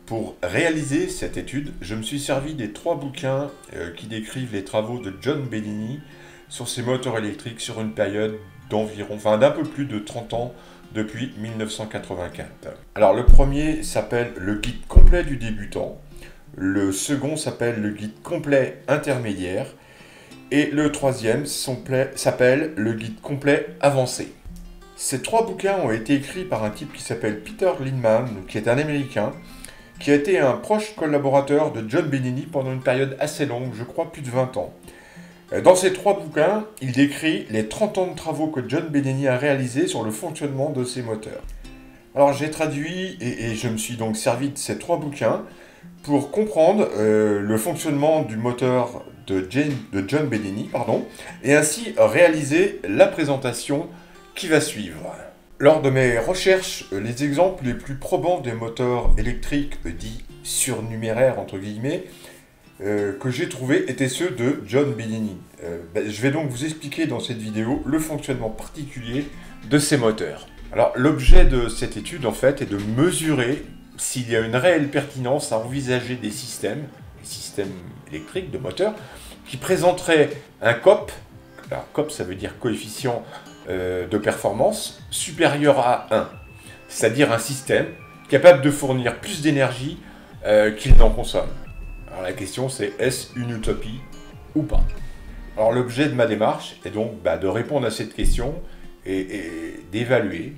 Pour réaliser cette étude, je me suis servi des 3 bouquins qui décrivent les travaux de John Bellini sur ces moteurs électriques sur une période d'un peu plus de 30 ans depuis 1984. Alors le premier s'appelle le guide complet du débutant, le second s'appelle le guide complet intermédiaire et le troisième s'appelle le guide complet avancé. Ces 3 bouquins ont été écrits par un type qui s'appelle Peter Lindman, qui est un Américain, qui a été un proche collaborateur de John Bellini pendant une période assez longue, je crois plus de 20 ans. Dans ces 3 bouquins, il décrit les 30 ans de travaux que John Bellini a réalisés sur le fonctionnement de ces moteurs. Alors j'ai traduit et je me suis donc servi de ces 3 bouquins pour comprendre le fonctionnement du moteur de John Bellini, et ainsi réaliser la présentation qui va suivre. Lors de mes recherches, les exemples les plus probants des moteurs électriques dits surnuméraires, entre guillemets, que j'ai trouvés étaient ceux de John Bellini. Je vais donc vous expliquer dans cette vidéo le fonctionnement particulier de ces moteurs. Alors l'objet de cette étude en fait est de mesurer s'il y a une réelle pertinence à envisager des systèmes électriques de moteurs, qui présenteraient un COP, alors COP ça veut dire coefficient de performance supérieur à 1, c'est-à-dire un système capable de fournir plus d'énergie qu'il n'en consomme. Alors la question c'est, est-ce une utopie ou pas? Alors l'objet de ma démarche est donc de répondre à cette question et d'évaluer,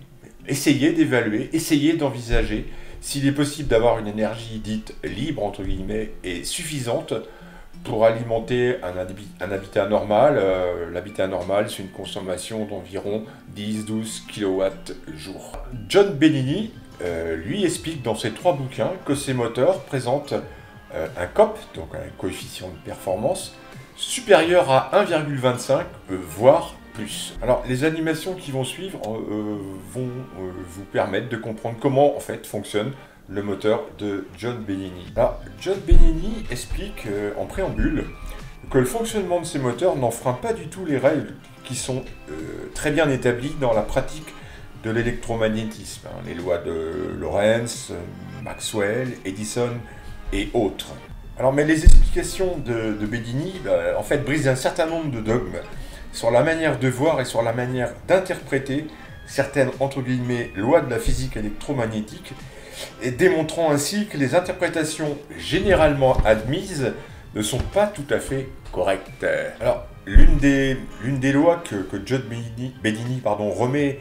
essayer d'envisager s'il est possible d'avoir une énergie dite libre, entre guillemets, et suffisante pour alimenter un habitat normal. L'habitat normal, c'est une consommation d'environ 10-12 kWh. John Bellini, lui, explique dans ses 3 bouquins que ces moteurs présentent un COP, donc un coefficient de performance, supérieur à 1,25, voire plus. Alors, les animations qui vont suivre vont vous permettre de comprendre comment, en fait, fonctionne le moteur de John Bellini. Alors, John Bellini explique en préambule que le fonctionnement de ces moteurs n'enfreint pas du tout les règles qui sont très bien établies dans la pratique de l'électromagnétisme, les lois de Lorentz, Maxwell, Edison et autres. Alors, mais les explications de Bellini, en fait, brisent un certain nombre de dogmes sur la manière de voir et sur la manière d'interpréter certaines, entre guillemets, lois de la physique électromagnétique, et démontrant ainsi que les interprétations généralement admises ne sont pas tout à fait correctes. Alors, l'une des lois que John Bellini remet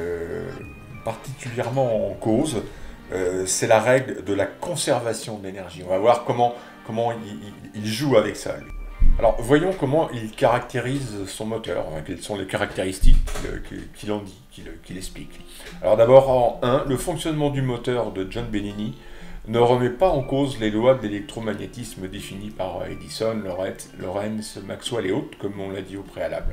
particulièrement en cause, c'est la règle de la conservation de l'énergie. On va voir comment il joue avec ça, lui. Alors, voyons comment il caractérise son moteur, quelles sont les caractéristiques qu'il explique. Alors d'abord, en 1, le fonctionnement du moteur de John Bellini ne remet pas en cause les lois de l'électromagnétisme définies par Edison, Lorentz, Maxwell et autres, comme on l'a dit au préalable.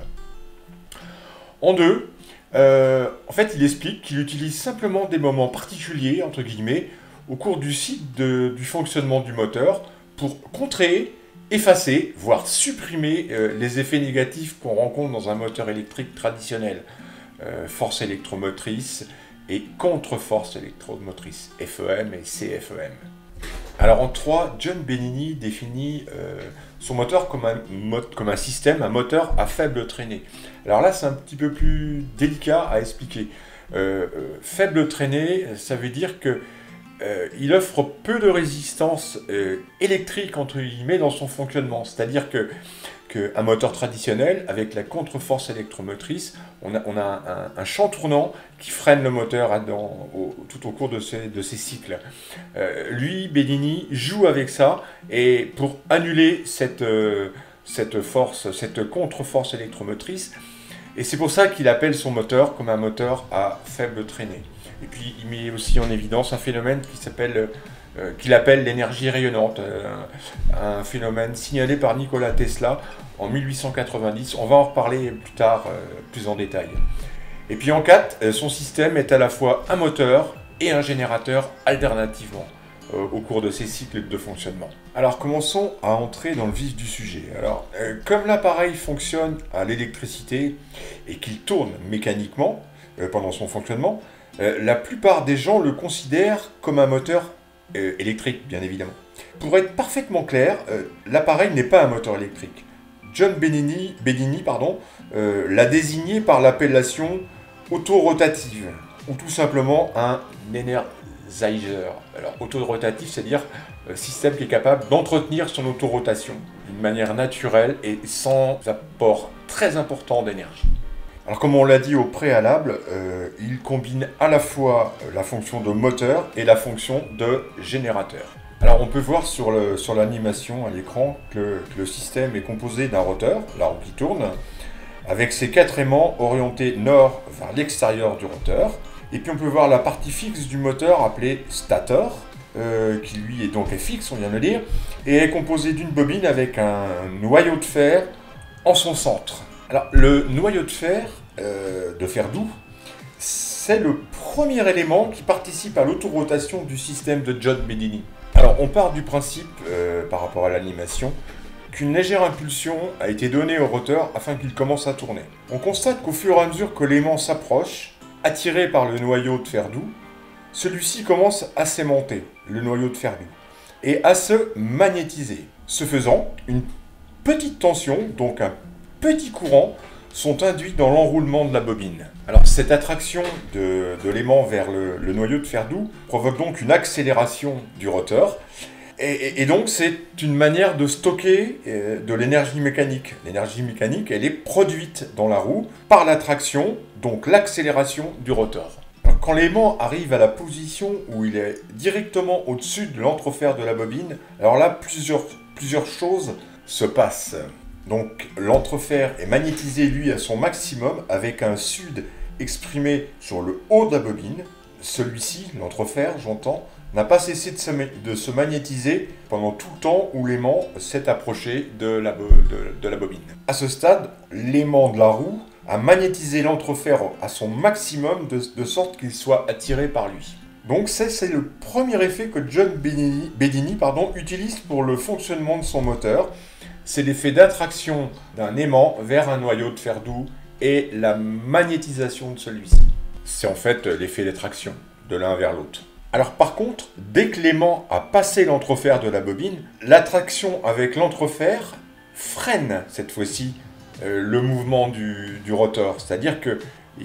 En 2, en fait, il explique qu'il utilise simplement des moments particuliers, entre guillemets, au cours du cycle du fonctionnement du moteur pour contrer, effacer, voire supprimer les effets négatifs qu'on rencontre dans un moteur électrique traditionnel. Force électromotrice et contre-force électromotrice, FEM et CFEM. Alors en 3, John Bellini définit son moteur comme un système, un moteur à faible traînée. Alors là, c'est un petit peu plus délicat à expliquer. Faible traînée, ça veut dire que il offre peu de résistance électrique, entre guillemets, dans son fonctionnement. C'est-à-dire qu'un moteur traditionnel, avec la contre-force électromotrice, on a un champ tournant qui freine le moteur tout au cours de ces cycles. Lui, Bellini, joue avec ça, et pour annuler cette contre-force électromotrice, et c'est pour ça qu'il appelle son moteur comme un moteur à faible traînée. Et puis il met aussi en évidence un phénomène qu'il appelle l'énergie rayonnante, un phénomène signalé par Nikola Tesla en 1890. On va en reparler plus tard, plus en détail. Et puis en 4, son système est à la fois un moteur et un générateur alternativement au cours de ces cycles de fonctionnement. Alors commençons à entrer dans le vif du sujet. Alors, comme l'appareil fonctionne à l'électricité et qu'il tourne mécaniquement pendant son fonctionnement, la plupart des gens le considèrent comme un moteur électrique, bien évidemment. Pour être parfaitement clair, l'appareil n'est pas un moteur électrique. John Bedini l'a désigné par l'appellation autorotative, ou tout simplement un Energizer. Alors, autorotatif, c'est-à-dire système qui est capable d'entretenir son autorotation d'une manière naturelle et sans apport très important d'énergie. Alors, comme on l'a dit au préalable, il combine à la fois la fonction de moteur et la fonction de générateur. Alors, on peut voir sur l'animation à l'écran que le système est composé d'un rotor, la roue qui tourne, avec ses 4 aimants orientés nord vers l'extérieur du rotor. Et puis on peut voir la partie fixe du moteur appelée stator, qui lui est fixe, on vient de le dire, et est composé d'une bobine avec un noyau de fer en son centre. Alors le noyau de fer doux, c'est le premier élément qui participe à l'autorotation du système de John Bedini. Alors on part du principe, par rapport à l'animation, qu'une légère impulsion a été donnée au rotor afin qu'il commence à tourner. On constate qu'au fur et à mesure que l'aimant s'approche, attiré par le noyau de fer doux, celui-ci commence à s'aimanter, le noyau de fer doux, et à se magnétiser. Ce faisant, une petite tension, donc un petit courant, sont induits dans l'enroulement de la bobine. Alors cette attraction de l'aimant vers le noyau de fer doux provoque donc une accélération du rotor, et donc c'est une manière de stocker de l'énergie mécanique. L'énergie mécanique, elle est produite dans la roue par l'attraction, donc l'accélération du rotor. Alors, quand l'aimant arrive à la position où il est directement au-dessus de l'entrefer de la bobine, alors là, plusieurs choses se passent. Donc l'entrefer est magnétisé, lui, à son maximum, avec un sud exprimé sur le haut de la bobine. Celui-ci, l'entrefer, j'entends, n'a pas cessé de se magnétiser pendant tout le temps où l'aimant s'est approché de la bobine. À ce stade, l'aimant de la roue a magnétisé l'entrefer à son maximum de sorte qu'il soit attiré par lui. Donc c'est le premier effet que John Bedini utilise pour le fonctionnement de son moteur. C'est l'effet d'attraction d'un aimant vers un noyau de fer doux et la magnétisation de celui-ci. C'est en fait l'effet d'attraction de l'un vers l'autre. Alors par contre, dès que l'aimant a passé l'entrefer de la bobine, l'attraction avec l'entrefer freine cette fois-ci le mouvement du rotor. C'est-à-dire que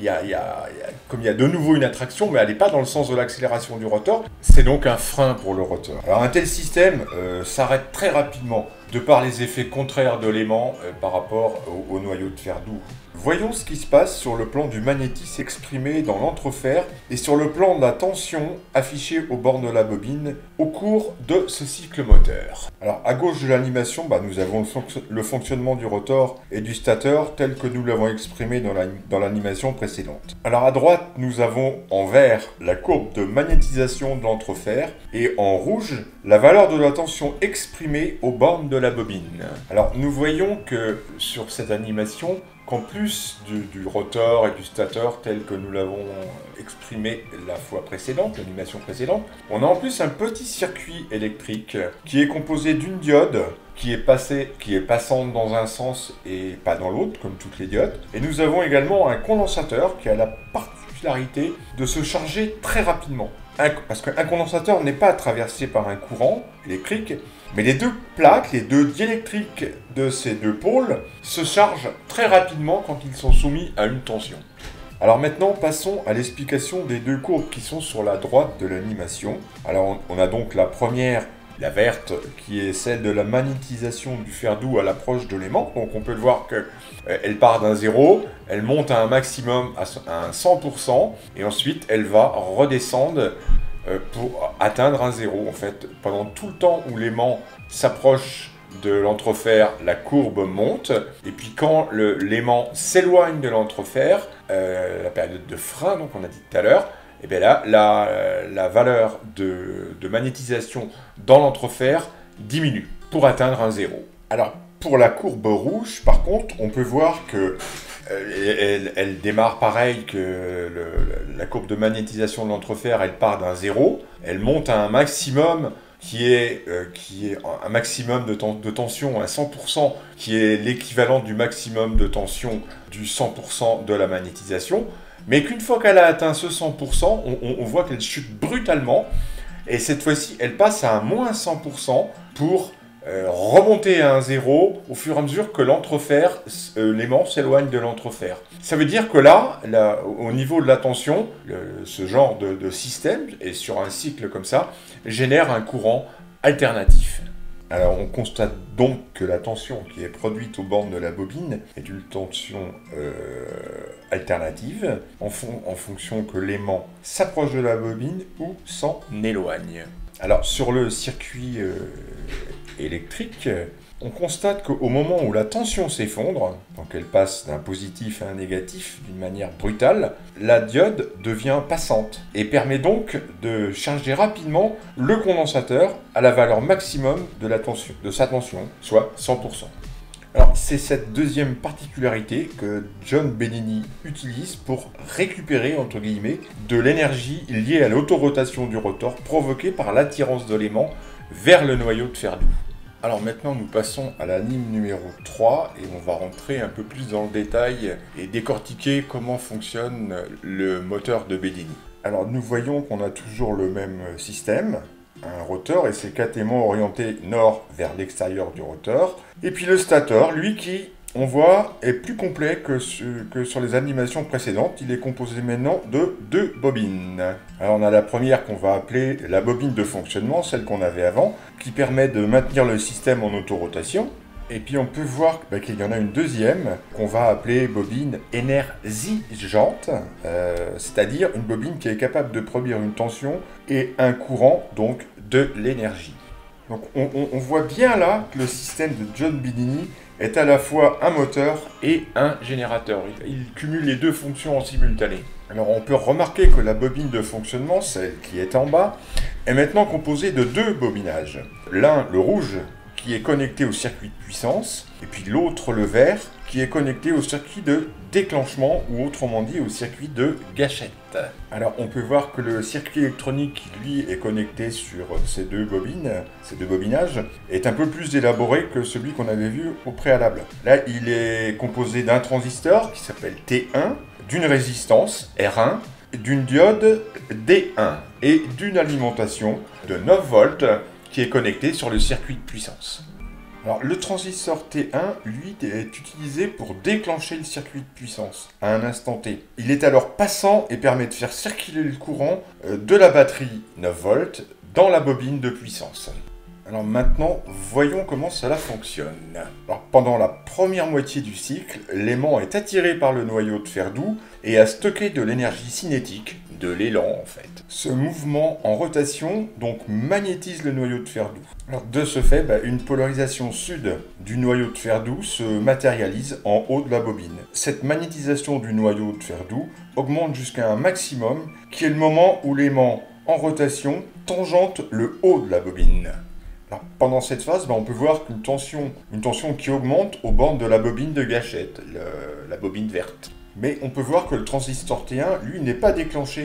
comme il y a de nouveau une attraction, mais elle n'est pas dans le sens de l'accélération du rotor, c'est donc un frein pour le rotor. Alors un tel système s'arrête très rapidement de par les effets contraires de l'aimant par rapport au noyau de fer doux. Voyons ce qui se passe sur le plan du magnétisme exprimé dans l'entrefer et sur le plan de la tension affichée au bord de la bobine au cours de ce cycle moteur. Alors à gauche de l'animation, nous avons le fonctionnement du rotor et du stator tel que nous l'avons exprimé dans l'animation précédente. Alors à droite, nous avons en vert la courbe de magnétisation de l'entrefer et en rouge la valeur de la tension exprimée aux bornes de la bobine. Alors nous voyons que sur cette animation, qu'en plus du rotor et du stator tel que nous l'avons exprimé la fois précédente, l'animation précédente, on a en plus un petit circuit électrique qui est composé d'une diode qui est passante dans un sens et pas dans l'autre, comme toutes les diodes. Et nous avons également un condensateur qui a la particularité de se charger très rapidement. Parce qu'un condensateur n'est pas traversé par un courant électrique, mais les deux plaques, les deux diélectriques de ces deux pôles se chargent très rapidement quand ils sont soumis à une tension. Alors maintenant, passons à l'explication des deux courbes qui sont sur la droite de l'animation. Alors on a donc la première, la verte, qui est celle de la magnétisation du fer doux à l'approche de l'aimant. Donc on peut le voir qu'elle part d'un 0, elle monte à un maximum à un 100%, et ensuite elle va redescendre pour atteindre un 0. En fait, pendant tout le temps où l'aimant s'approche de l'entrefer, la courbe monte, et puis quand l'aimant s'éloigne de l'entrefer, la période de frein, donc on a dit tout à l'heure, et bien là, la valeur de magnétisation dans l'entrefer diminue pour atteindre un 0. Alors, pour la courbe rouge, par contre, on peut voir que elle démarre pareil que la courbe de magnétisation de l'entrefer, elle part d'un 0, elle monte à un maximum qui est un maximum de tension à 100%, qui est l'équivalent du maximum de tension du 100% de la magnétisation, mais qu'une fois qu'elle a atteint ce 100%, on voit qu'elle chute brutalement, Et cette fois-ci, elle passe à un moins 100% pour remonter à un 0 au fur et à mesure que l'entrefer, l'aimant s'éloigne de l'entrefer. Ça veut dire que là, au niveau de la tension, ce genre de système, et sur un cycle comme ça, génère un courant alternatif. Alors on constate donc que la tension qui est produite aux bornes de la bobine est une tension alternative en fonction que l'aimant s'approche de la bobine ou s'en éloigne. Alors sur le circuit électrique, on constate qu'au moment où la tension s'effondre, donc elle passe d'un positif à un négatif d'une manière brutale, la diode devient passante et permet donc de charger rapidement le condensateur à la valeur maximum de sa tension, soit 100%. Alors c'est cette deuxième particularité que John Bellini utilise pour récupérer, entre guillemets, de l'énergie liée à l'autorotation du rotor provoquée par l'attirance de l'aimant vers le noyau de fer doux. Alors maintenant nous passons à l'anime numéro 3 et on va rentrer un peu plus dans le détail et décortiquer comment fonctionne le moteur de Bellini. Alors nous voyons qu'on a toujours le même système, un rotor et ses 4 aimants orientés nord vers l'extérieur du rotor. Et puis le stator, lui qui, on voit, est plus complet que sur les animations précédentes. Il est composé maintenant de 2 bobines. Alors on a la première qu'on va appeler la bobine de fonctionnement, celle qu'on avait avant, qui permet de maintenir le système en autorotation. Et puis on peut voir qu'il y en a une deuxième qu'on va appeler bobine énergigeante, c'est-à-dire une bobine qui est capable de produire une tension et un courant, donc de l'énergie. Donc on voit bien là que le système de John Bellini est à la fois un moteur et un générateur. Il cumule les deux fonctions en simultané. Alors on peut remarquer que la bobine de fonctionnement, celle qui est en bas, est maintenant composée de 2 bobinages. L'un, le rouge, qui est connecté au circuit de puissance, et puis l'autre, le vert, qui est connecté au circuit de déclenchement, ou autrement dit au circuit de gâchette. Alors on peut voir que le circuit électronique qui lui est connecté sur ces deux bobinages, est un peu plus élaboré que celui qu'on avait vu au préalable. Là il est composé d'un transistor qui s'appelle T1, d'une résistance R1, d'une diode D1 et d'une alimentation de 9 volts qui est connecté sur le circuit de puissance. Alors, le transistor T1, lui, est utilisé pour déclencher le circuit de puissance à un instant T. Il est alors passant et permet de faire circuler le courant de la batterie 9 volts dans la bobine de puissance. Alors maintenant, voyons comment cela fonctionne. Alors, pendant la première moitié du cycle, l'aimant est attiré par le noyau de fer doux et a stocké de l'énergie cinétique, de l'élan en fait. Ce mouvement en rotation donc magnétise le noyau de fer doux. Alors, de ce fait, une polarisation sud du noyau de fer doux se matérialise en haut de la bobine. Cette magnétisation du noyau de fer doux augmente jusqu'à un maximum qui est le moment où l'aimant en rotation tangente le haut de la bobine. Alors, pendant cette phase, on peut voir qu'une tension qui augmente aux bornes de la bobine de gâchette, la bobine verte. Mais on peut voir que le transistor T1, lui, n'est pas déclenché,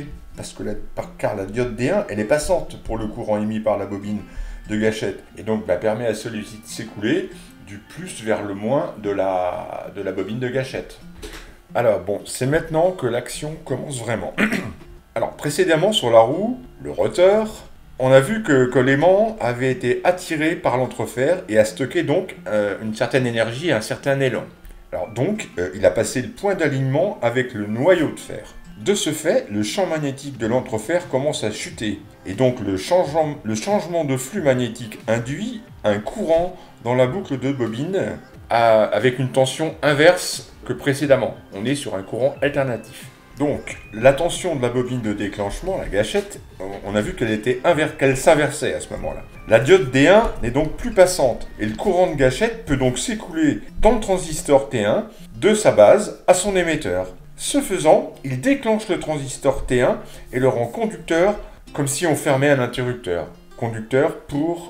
car la diode D1, elle est passante pour le courant émis par la bobine de gâchette, et donc permet à celui-ci de s'écouler du plus vers le moins de la bobine de gâchette. Alors bon, c'est maintenant que l'action commence vraiment. Alors précédemment sur la roue, le rotor, on a vu que l'aimant avait été attiré par l'entrefer et a stocké donc une certaine énergie et un certain élan. Alors donc, il a passé le point d'alignement avec le noyau de fer. De ce fait, le champ magnétique de l'entrefer commence à chuter. Et donc le changement de flux magnétique induit un courant dans la boucle de bobine avec une tension inverse que précédemment. On est sur un courant alternatif. Donc, la tension de la bobine de déclenchement, la gâchette, on a vu qu'elle s'inversait à ce moment-là. La diode D1 n'est donc plus passante, et le courant de gâchette peut donc s'écouler dans le transistor T1 de sa base à son émetteur. Ce faisant, il déclenche le transistor T1 et le rend conducteur comme si on fermait un interrupteur. Conducteur pour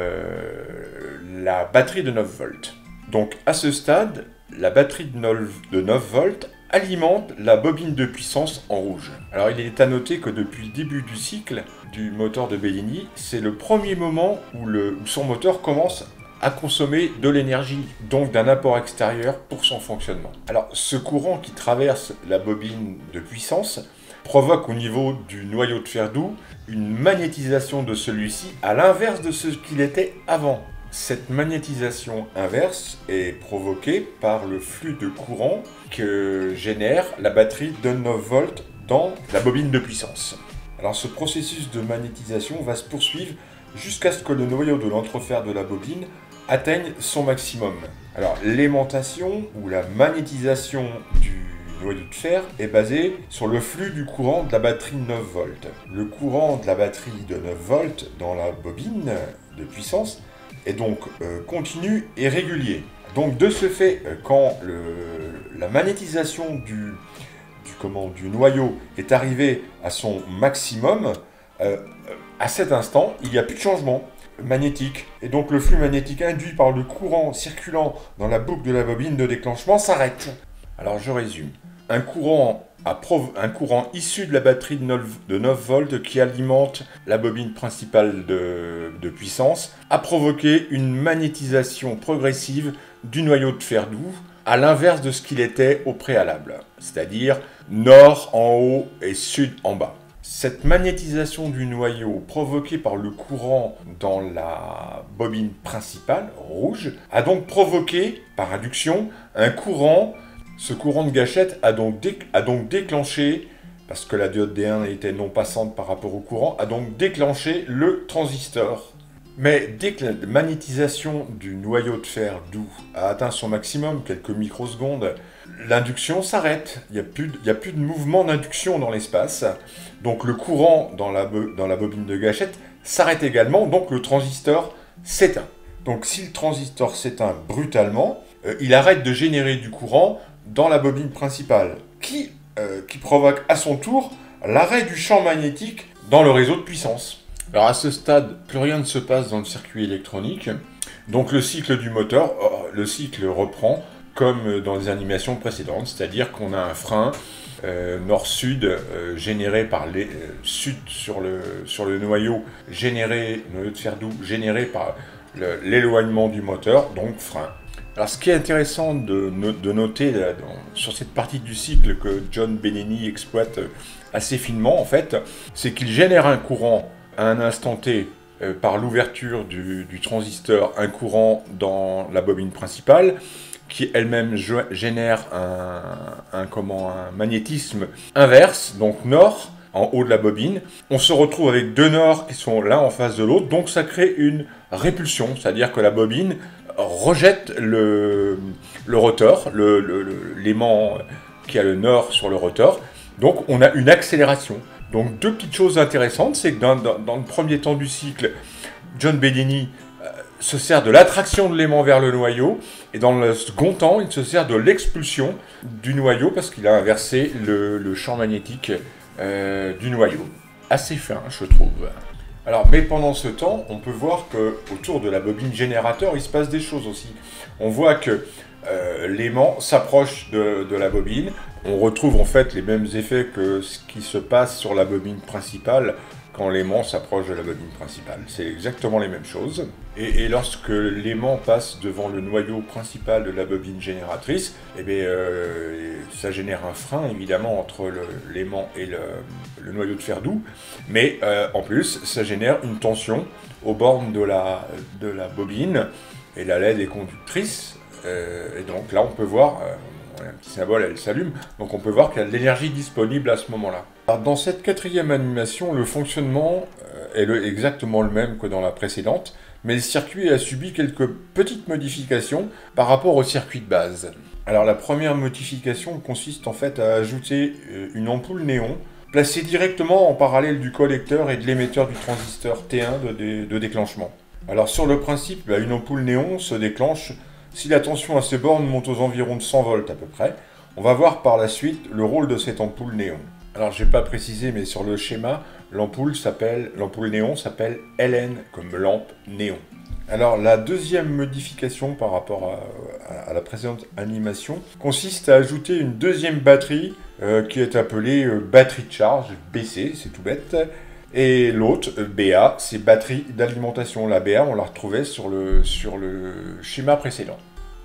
la batterie de 9 volts. Donc, à ce stade, la batterie de 9 volts alimente la bobine de puissance en rouge. Alors il est à noter que depuis le début du cycle du moteur de Bellini, c'est le premier moment où son moteur commence à consommer de l'énergie, donc d'un apport extérieur pour son fonctionnement. Alors ce courant qui traverse la bobine de puissance provoque au niveau du noyau de fer doux une magnétisation de celui-ci à l'inverse de ce qu'il était avant. Cette magnétisation inverse est provoquée par le flux de courant que génère la batterie de 9 volts dans la bobine de puissance. Alors ce processus de magnétisation va se poursuivre jusqu'à ce que le noyau de l'entrefer de la bobine atteigne son maximum. Alors l'aimantation ou la magnétisation du noyau de fer est basée sur le flux du courant de la batterie 9 volts. Le courant de la batterie de 9 volts dans la bobine de puissance est donc continu et régulier. Donc de ce fait, quand la magnétisation du noyau est arrivée à son maximum, à cet instant, il n'y a plus de changement magnétique. Et donc le flux magnétique induit par le courant circulant dans la boucle de la bobine de déclenchement s'arrête. Alors je résume. Un courant issu de la batterie de 9 volts qui alimente la bobine principale de puissance a provoqué une magnétisation progressive du noyau de fer doux à l'inverse de ce qu'il était au préalable, c'est-à-dire nord en haut et sud en bas. Cette magnétisation du noyau provoquée par le courant dans la bobine principale, rouge, a donc provoqué, par induction, un courant. Ce courant de gâchette a donc déclenché, parce que la diode D1 était non passante par rapport au courant, a donc déclenché le transistor. Mais dès que la magnétisation du noyau de fer doux a atteint son maximum, quelques microsecondes, l'induction s'arrête. Il n'y a plus de mouvement d'induction dans l'espace. Donc le courant dans la bobine de gâchette s'arrête également, donc le transistor s'éteint. Donc si le transistor s'éteint brutalement, il arrête de générer du courant dans la bobine principale, qui provoque à son tour l'arrêt du champ magnétique dans le réseau de puissance. Alors à ce stade, plus rien ne se passe dans le circuit électronique, donc le cycle du moteur, le cycle reprend comme dans les animations précédentes, c'est-à-dire qu'on a un frein nord-sud généré par sud sur le noyau de fer doux généré par l'éloignement du moteur, donc frein. Alors ce qui est intéressant de noter sur cette partie du cycle que John Bellini exploite assez finement en fait, c'est qu'il génère un courant à un instant T par l'ouverture du transistor, un courant dans la bobine principale qui elle-même génère un magnétisme inverse, donc nord, en haut de la bobine. On se retrouve avec deux nords qui sont l'un en face de l'autre, donc ça crée une répulsion, c'est-à-dire que la bobine rejette le rotor, l'aimant qui a le nord sur le rotor, donc on a une accélération. Donc deux petites choses intéressantes, c'est que dans le premier temps du cycle, John Bellini se sert de l'attraction de l'aimant vers le noyau, et dans le second temps, il se sert de l'expulsion du noyau parce qu'il a inversé le champ magnétique du noyau. Assez fin, je trouve. Alors, mais pendant ce temps, on peut voir qu'autour de la bobine générateur, il se passe des choses aussi. On voit que l'aimant s'approche de la bobine. On retrouve en fait les mêmes effets que ce qui se passe sur la bobine principale quand l'aimant s'approche de la bobine principale. C'est exactement les mêmes choses. Et lorsque l'aimant passe devant le noyau principal de la bobine génératrice, eh bien, ça génère un frein évidemment entre l'aimant et le noyau de fer doux, mais en plus ça génère une tension aux bornes de la bobine, et la LED est conductrice, et donc là on peut voir, un petit symbole, elle s'allume, donc on peut voir qu'il y a de l'énergie disponible à ce moment-là. Alors, dans cette quatrième animation, le fonctionnement est exactement le même que dans la précédente, mais le circuit a subi quelques petites modifications par rapport au circuit de base. Alors la première modification consiste en fait à ajouter une ampoule néon placée directement en parallèle du collecteur et de l'émetteur du transistor T1 de déclenchement. Alors sur le principe, une ampoule néon se déclenche si la tension à ces bornes monte aux environs de 100 volts à peu près. On va voir par la suite le rôle de cette ampoule néon. Alors je n'ai pas précisé, mais sur le schéma, l'ampoule néon s'appelle LN, comme lampe néon. Alors la deuxième modification par rapport à la précédente animation consiste à ajouter une deuxième batterie qui est appelée batterie de charge, BC, c'est tout bête. Et l'autre, BA, c'est batterie d'alimentation. La BA, on la retrouvait sur le schéma précédent.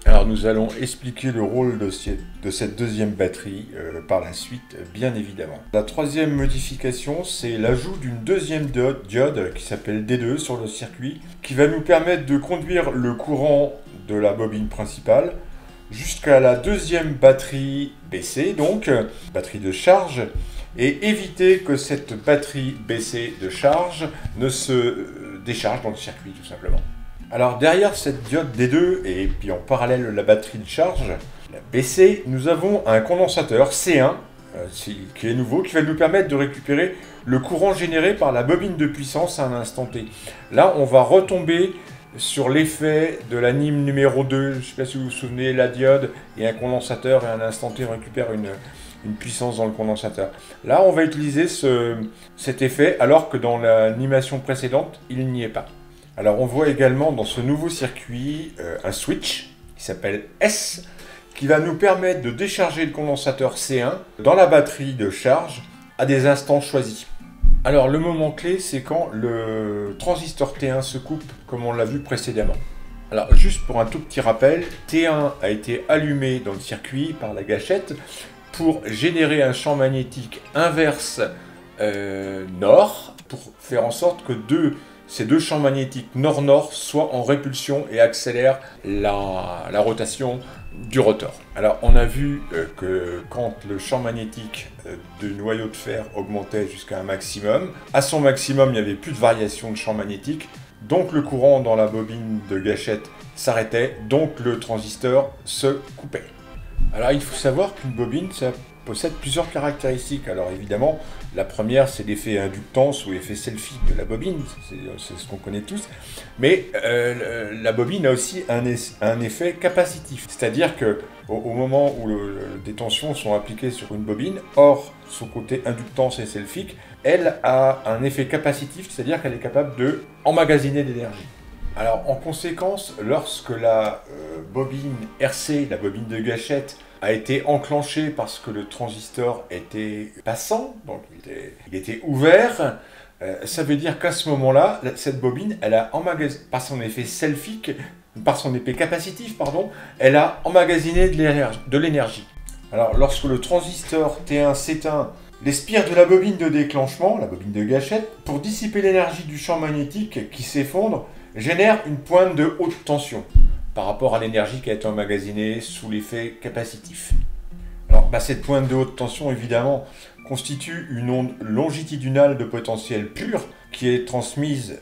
Alors nous allons expliquer le rôle de cette deuxième batterie par la suite, bien évidemment. La troisième modification, c'est l'ajout d'une deuxième diode qui s'appelle D2 sur le circuit, qui va nous permettre de conduire le courant de la bobine principale jusqu'à la deuxième batterie BC, donc batterie de charge, et éviter que cette batterie BC de charge ne se décharge dans le circuit tout simplement. Alors derrière cette diode D2 et puis en parallèle la batterie de charge, la BC, nous avons un condensateur C1 qui est nouveau, qui va nous permettre de récupérer le courant généré par la bobine de puissance à un instant T. Là, on va retomber sur l'effet de l'anime numéro 2. Je ne sais pas si vous vous souvenez, la diode et un condensateur et à un instant T on récupère une puissance dans le condensateur. Là, on va utiliser cet effet alors que dans l'animation précédente, il n'y est pas. Alors on voit également dans ce nouveau circuit un switch qui s'appelle S qui va nous permettre de décharger le condensateur C1 dans la batterie de charge à des instants choisis. Alors le moment clé, c'est quand le transistor T1 se coupe comme on l'a vu précédemment. Alors juste pour un tout petit rappel, T1 a été allumé dans le circuit par la gâchette pour générer un champ magnétique inverse nord pour faire en sorte que ces deux champs magnétiques nord-nord soient en répulsion et accélèrent la rotation du rotor. Alors on a vu que quand le champ magnétique du noyau de fer augmentait jusqu'à un maximum, à son maximum il n'y avait plus de variation de champ magnétique, donc le courant dans la bobine de gâchette s'arrêtait, donc le transistor se coupait. Alors il faut savoir qu'une bobine, ça possède plusieurs caractéristiques. Alors évidemment, la première, c'est l'effet inductance ou effet selfie de la bobine, c'est ce qu'on connaît tous. Mais la bobine a aussi un effet capacitif, c'est-à-dire que au moment où des tensions sont appliquées sur une bobine, hors son côté inductance et selfique, elle a un effet capacitif, c'est-à-dire qu'elle est capable de emmagasiner de l'énergie. Alors en conséquence, lorsque la bobine RC, la bobine de gâchette, a été enclenchée parce que le transistor était passant, donc il était ouvert, ça veut dire qu'à ce moment-là, cette bobine, elle a emmagasiné, par son effet selfique, par son effet capacitif, pardon, elle a emmagasiné de l'énergie. Alors lorsque le transistor T1 s'éteint, les spires de la bobine de déclenchement, la bobine de gâchette, pour dissiper l'énergie du champ magnétique qui s'effondre, génère une pointe de haute tension par rapport à l'énergie qui a été emmagasinée sous l'effet capacitif. Alors cette pointe de haute tension, évidemment, constitue une onde longitudinale de potentiel pur qui est transmise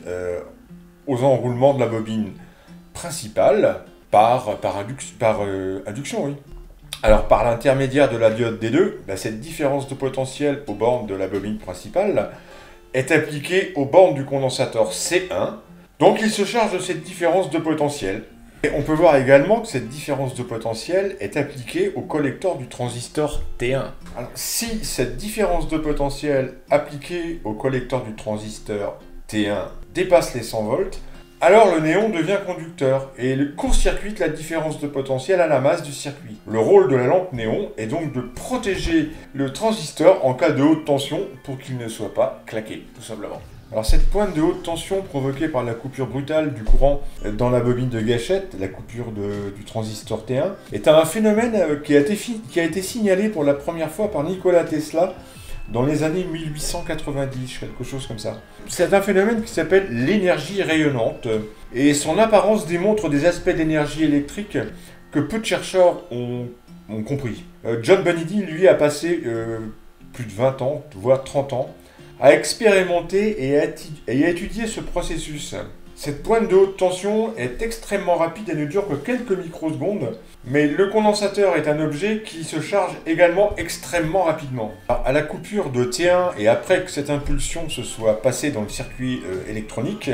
aux enroulements de la bobine principale par induction, oui. Alors par l'intermédiaire de la diode D2, cette différence de potentiel aux bornes de la bobine principale est appliquée aux bornes du condensateur C1, donc il se charge de cette différence de potentiel. Et on peut voir également que cette différence de potentiel est appliquée au collecteur du transistor T1. Alors, si cette différence de potentiel appliquée au collecteur du transistor T1 dépasse les 100 volts, alors le néon devient conducteur et court-circuite la différence de potentiel à la masse du circuit. Le rôle de la lampe néon est donc de protéger le transistor en cas de haute tension pour qu'il ne soit pas claqué, tout simplement. Alors cette pointe de haute tension provoquée par la coupure brutale du courant dans la bobine de gâchette, la coupure du transistor T1, est un phénomène qui a été signalé pour la première fois par Nikola Tesla dans les années 1890, quelque chose comme ça. C'est un phénomène qui s'appelle l'énergie rayonnante, et son apparence démontre des aspects d'énergie électrique que peu de chercheurs ont compris. John Benedy, lui, a passé plus de 20 ans, voire 30 ans, à expérimenter et à étudier ce processus. Cette pointe de haute tension est extrêmement rapide et ne dure que quelques microsecondes, mais le condensateur est un objet qui se charge également extrêmement rapidement. À la coupure de T1 et après que cette impulsion se soit passée dans le circuit électronique,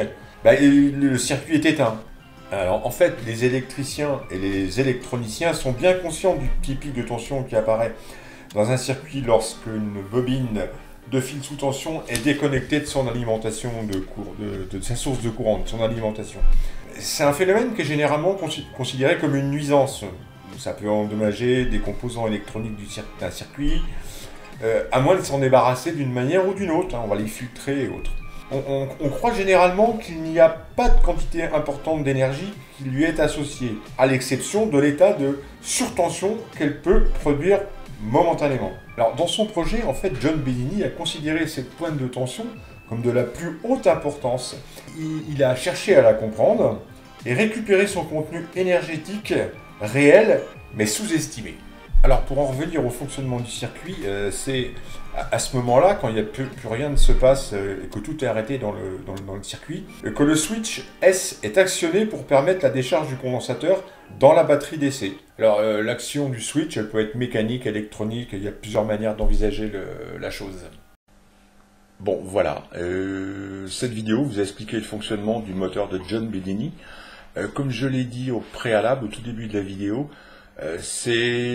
le circuit est éteint. Alors en fait, les électriciens et les électroniciens sont bien conscients du petit pic de tension qui apparaît dans un circuit lorsqu'une bobine de fil sous tension est déconnecté de son alimentation de sa source de courant, de son alimentation. C'est un phénomène qui est généralement considéré comme une nuisance. Ça peut endommager des composants électroniques d'un circuit, à moins de s'en débarrasser d'une manière ou d'une autre. On va les filtrer et autres. On croit généralement qu'il n'y a pas de quantité importante d'énergie qui lui est associée, à l'exception de l'état de surtension qu'elle peut produire momentanément. Alors, dans son projet, en fait, John Bellini a considéré cette pointe de tension comme de la plus haute importance. Il a cherché à la comprendre et récupérer son contenu énergétique réel, mais sous-estimé. Alors, pour en revenir au fonctionnement du circuit, c'est à ce moment-là, quand il n'y a plus rien ne se passe et que tout est arrêté dans le circuit, que le switch S est actionné pour permettre la décharge du condensateur dans la batterie d'essai. Alors, l'action du switch, elle peut être mécanique, électronique, il y a plusieurs manières d'envisager la chose. Bon, voilà. Cette vidéo vous a expliqué le fonctionnement du moteur de John Bellini. Comme je l'ai dit au préalable, au tout début de la vidéo, c'est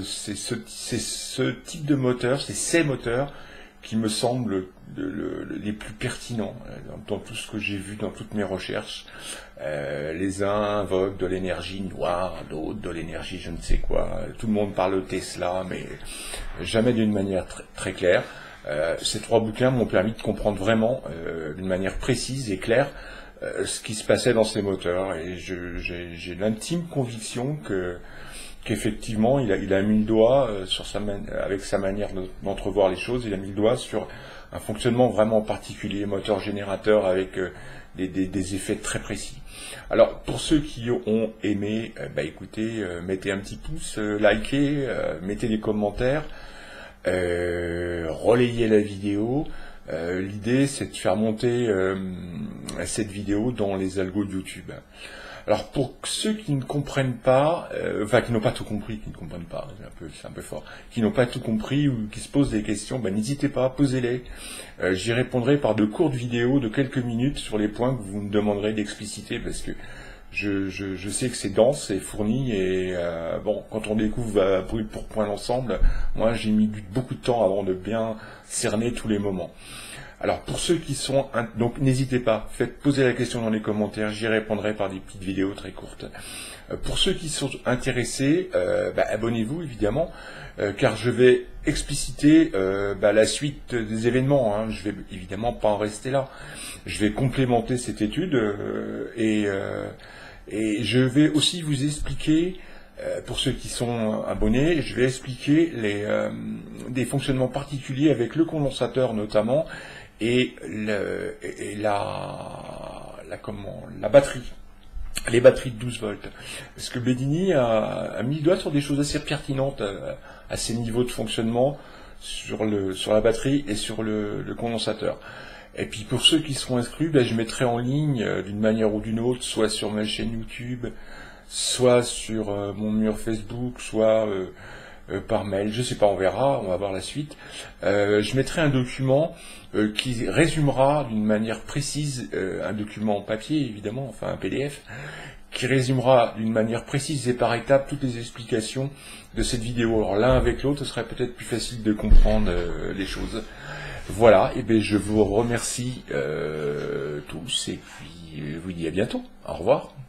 ce type de moteur, c'est ces moteurs qui me semblent les plus pertinents dans tout ce que j'ai vu dans toutes mes recherches. Les uns invoquent de l'énergie noire, d'autres de l'énergie je ne sais quoi. Tout le monde parle de Tesla, mais jamais d'une manière très claire. Ces trois bouquins m'ont permis de comprendre vraiment, d'une manière précise et claire, ce qui se passait dans ces moteurs. Et j'ai l'intime conviction qu'effectivement, il a mis le doigt avec sa manière d'entrevoir les choses, il a mis le doigt sur un fonctionnement vraiment particulier, moteur-générateur, avec des effets très précis. Alors, pour ceux qui ont aimé, écoutez, mettez un petit pouce, likez, mettez des commentaires, relayez la vidéo. L'idée, c'est de faire monter cette vidéo dans les algos de YouTube. Alors pour ceux qui ne comprennent pas, qui n'ont pas tout compris, qui ne comprennent pas, c'est un peu fort, qui n'ont pas tout compris ou qui se posent des questions, n'hésitez pas, posez-les. J'y répondrai par de courtes vidéos de quelques minutes sur les points que vous me demanderez d'expliciter, parce que je sais que c'est dense, c'est fourni, et quand on découvre brut pour point l'ensemble, moi j'ai mis beaucoup de temps avant de bien cerner tous les moments. Alors pour ceux qui sont... Donc n'hésitez pas, posez la question dans les commentaires, j'y répondrai par des petites vidéos très courtes. Pour ceux qui sont intéressés, abonnez-vous évidemment, car je vais expliciter la suite des événements. Hein. Je vais évidemment pas en rester là. Je vais complémenter cette étude et je vais aussi vous expliquer... pour ceux qui sont abonnés, je vais expliquer des fonctionnements particuliers avec le condensateur notamment et la batterie, les batteries de 12 volts. Parce que Bellini a mis le doigt sur des choses assez pertinentes à ces niveaux de fonctionnement sur la batterie et sur le condensateur. Et puis pour ceux qui seront inscrits, je mettrai en ligne d'une manière ou d'une autre, soit sur ma chaîne YouTube, soit sur mon mur Facebook, soit par mail, je sais pas, on verra, on va voir la suite. Je mettrai un document qui résumera d'une manière précise, un document en papier évidemment, enfin un PDF, qui résumera d'une manière précise et par étapes toutes les explications de cette vidéo. Alors l'un avec l'autre, ce serait peut-être plus facile de comprendre les choses. Voilà, et je vous remercie tous et puis je vous dis à bientôt. Au revoir.